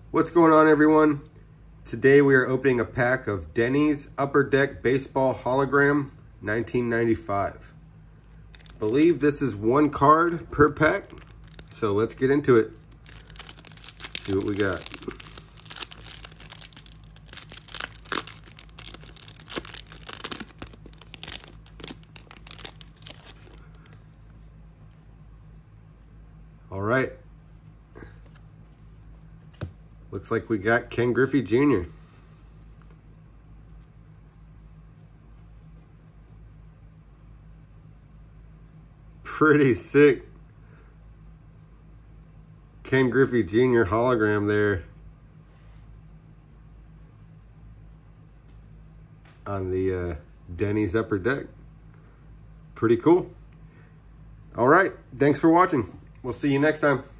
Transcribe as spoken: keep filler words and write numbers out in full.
What's going on, everyone? Today we are opening a pack of Denny's Upper Deck Baseball Hologram nineteen ninety-five. Believe this is one card per pack, so let's get into it. Let's see what we got. All right. Looks like we got Ken Griffey Junior Pretty sick. Ken Griffey Junior hologram there on the uh, Denny's Upper Deck. Pretty cool. All right. Thanks for watching. We'll see you next time.